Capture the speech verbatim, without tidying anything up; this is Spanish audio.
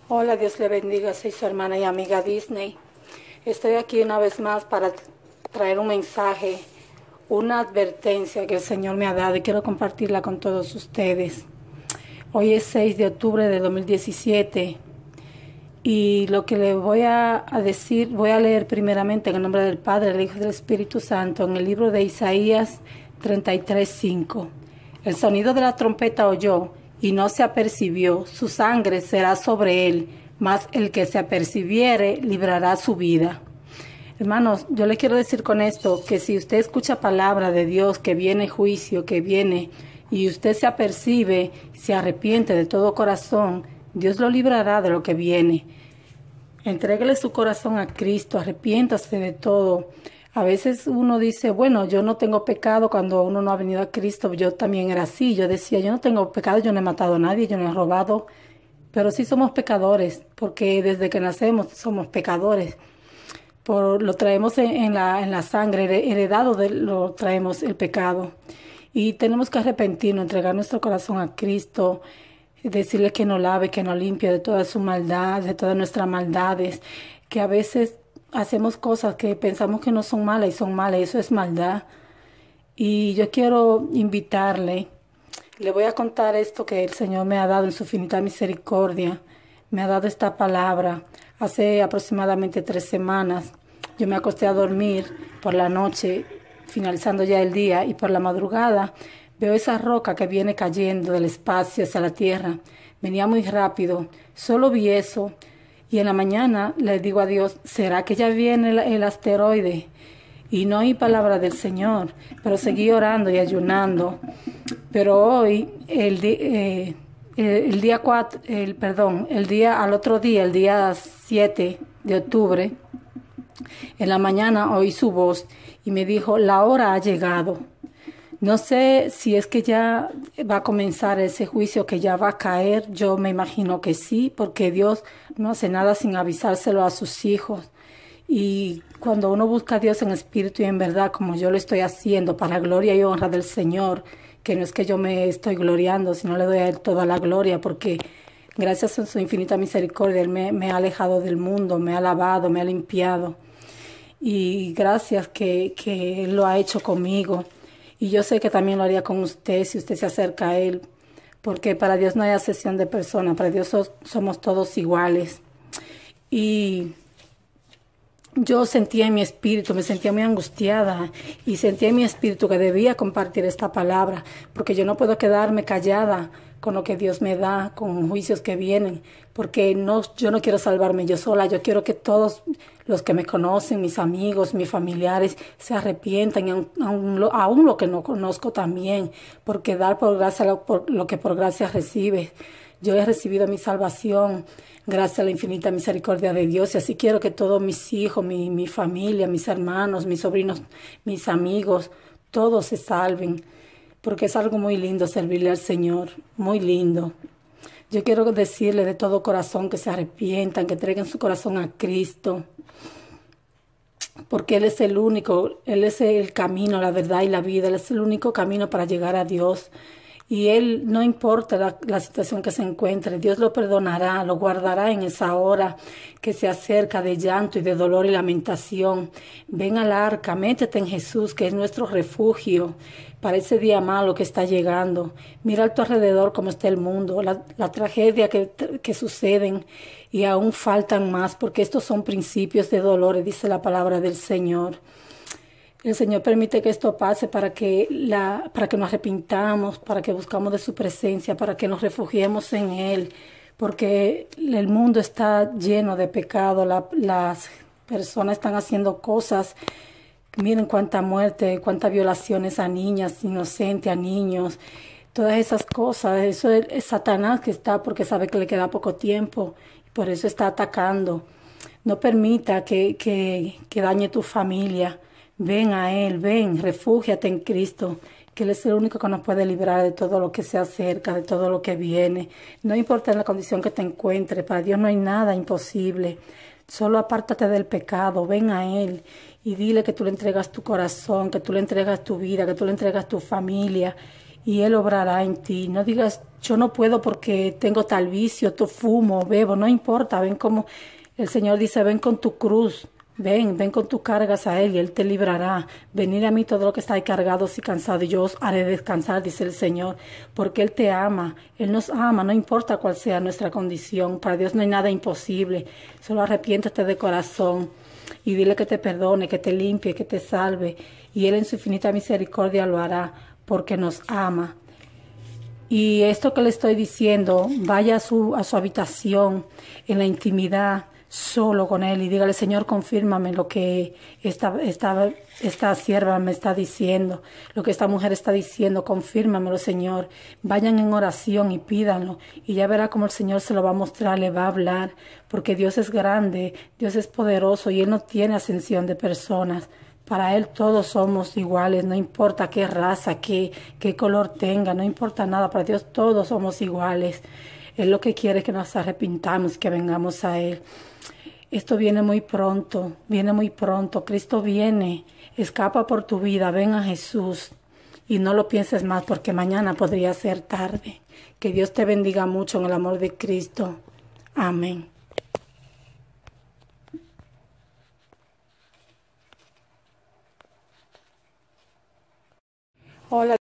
Hola, Dios le bendiga, soy su hermana y amiga Disney. Estoy aquí una vez más para traer un mensaje, una advertencia que el Señor me ha dado y quiero compartirla con todos ustedes. Hoy es seis de octubre de dos mil diecisiete y lo que le voy a, a decir, voy a leer primeramente en el nombre del Padre, del Hijo y del Espíritu Santo en el libro de Isaías treinta y tres, cinco. El sonido de la trompeta oyó y no se apercibió, su sangre será sobre él, mas el que se apercibiere librará su vida. Hermanos, yo le quiero decir con esto que si usted escucha palabra de Dios, que viene juicio, que viene, y usted se apercibe, se arrepiente de todo corazón, Dios lo librará de lo que viene. Entréguele su corazón a Cristo, arrepiéntase de todo. A veces uno dice, bueno, yo no tengo pecado cuando uno no ha venido a Cristo. Yo también era así. Yo decía, yo no tengo pecado, yo no he matado a nadie, yo no he robado. Pero sí somos pecadores, porque desde que nacemos somos pecadores. Por, lo traemos en, en, la, en la sangre, heredado de, lo traemos el pecado. Y tenemos que arrepentirnos, entregar nuestro corazón a Cristo, decirle que nos lave, que nos limpie de toda su maldad, de todas nuestras maldades, que a veces hacemos cosas que pensamos que no son malas y son malas, eso es maldad. Y yo quiero invitarle, le voy a contar esto que el Señor me ha dado en su infinita misericordia, me ha dado esta palabra hace aproximadamente tres semanas. Yo me acosté a dormir por la noche, finalizando ya el día, y por la madrugada veo esa roca que viene cayendo del espacio hacia la tierra. Venía muy rápido, solo vi eso. Y en la mañana le digo a Dios, ¿será que ya viene el, el asteroide? Y no oí palabra del Señor, pero seguí orando y ayunando. Pero hoy, el, eh, el, el día cuatro, el, perdón, el día, al otro día, el día siete de octubre, en la mañana oí su voz y me dijo, la hora ha llegado. No sé si es que ya va a comenzar ese juicio, que ya va a caer. Yo me imagino que sí, porque Dios no hace nada sin avisárselo a sus hijos. Y cuando uno busca a Dios en espíritu y en verdad, como yo lo estoy haciendo, para gloria y honra del Señor, que no es que yo me estoy gloriando, sino le doy a Él toda la gloria, porque gracias a su infinita misericordia, Él me, me ha alejado del mundo, me ha lavado, me ha limpiado. Y gracias que, que Él lo ha hecho conmigo. Y yo sé que también lo haría con usted si usted se acerca a Él, porque para Dios no hay acepción de personas, para Dios somos todos iguales. Y yo sentía en mi espíritu, me sentía muy angustiada y sentía en mi espíritu que debía compartir esta palabra, porque yo no puedo quedarme callada con lo que Dios me da, con juicios que vienen, porque no, yo no quiero salvarme yo sola, yo quiero que todos los que me conocen, mis amigos, mis familiares, se arrepientan, y aún, aún, lo, aún lo que no conozco también, porque dar por gracia lo, por, lo que por gracia recibe. Yo he recibido mi salvación gracias a la infinita misericordia de Dios, y así quiero que todos mis hijos, mi, mi familia, mis hermanos, mis sobrinos, mis amigos, todos se salven, porque es algo muy lindo servirle al Señor, muy lindo. Yo quiero decirle de todo corazón que se arrepientan, que entreguen su corazón a Cristo, porque Él es el único, Él es el camino, la verdad y la vida, Él es el único camino para llegar a Dios. Y Él, no importa la, la situación que se encuentre, Dios lo perdonará, lo guardará en esa hora que se acerca de llanto y de dolor y lamentación. Ven al arca, métete en Jesús, que es nuestro refugio para ese día malo que está llegando. Mira a tu alrededor cómo está el mundo, la, la tragedia que, que suceden, y aún faltan más, porque estos son principios de dolores, dice la palabra del Señor. El Señor permite que esto pase para que, la, para que nos arrepintamos, para que buscamos de su presencia, para que nos refugiemos en Él, porque el mundo está lleno de pecado, la, las personas están haciendo cosas, miren cuánta muerte, cuántas violaciones a niñas inocentes, a niños, todas esas cosas. Eso es, es Satanás que está, porque sabe que le queda poco tiempo, por eso está atacando. No permita que, que, que dañe tu familia. Ven a Él, ven, refúgiate en Cristo, que Él es el único que nos puede librar de todo lo que se acerca, de todo lo que viene. No importa en la condición que te encuentres, para Dios no hay nada imposible. Solo apártate del pecado, ven a Él y dile que tú le entregas tu corazón, que tú le entregas tu vida, que tú le entregas tu familia, y Él obrará en ti. No digas, yo no puedo porque tengo tal vicio, tú fumo, bebo, no importa, ven como el Señor dice, ven con tu cruz. Ven, ven con tus cargas a Él y Él te librará. Venid a mí todo lo que estáis cargados y cansados y yo os haré descansar, dice el Señor, porque Él te ama. Él nos ama, no importa cuál sea nuestra condición. Para Dios no hay nada imposible. Solo arrepiéntete de corazón y dile que te perdone, que te limpie, que te salve. Y Él en su infinita misericordia lo hará porque nos ama. Y esto que le estoy diciendo, vaya a su, a su habitación, en la intimidad, solo con Él y dígale, Señor, confírmame lo que esta, esta, esta sierva me está diciendo, lo que esta mujer está diciendo, confírmamelo, Señor. Vayan en oración y pídanlo y ya verá cómo el Señor se lo va a mostrar, le va a hablar, porque Dios es grande, Dios es poderoso y Él no tiene ascensión de personas. Para Él todos somos iguales, no importa qué raza, qué, qué color tenga, no importa nada, para Dios todos somos iguales. Él lo que quiere es que nos arrepintamos, que vengamos a Él. Esto viene muy pronto, viene muy pronto. Cristo viene, escapa por tu vida, ven a Jesús y no lo pienses más porque mañana podría ser tarde. Que Dios te bendiga mucho en el amor de Cristo. Amén. Hola.